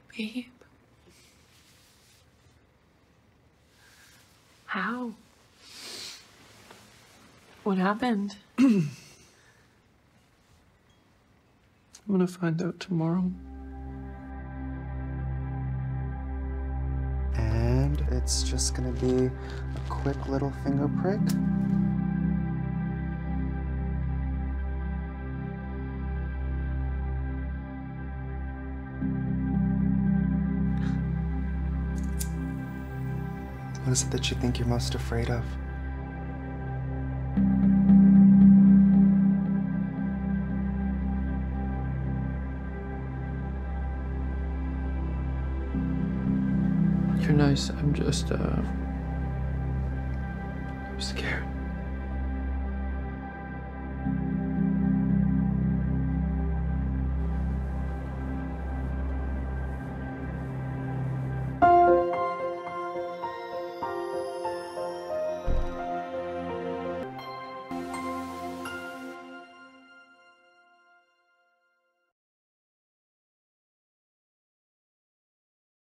Babe. How? What happened? I'm gonna find out tomorrow. And it's just gonna be a quick little finger prick. What is it that you think you're most afraid of? You're nice. I'm just,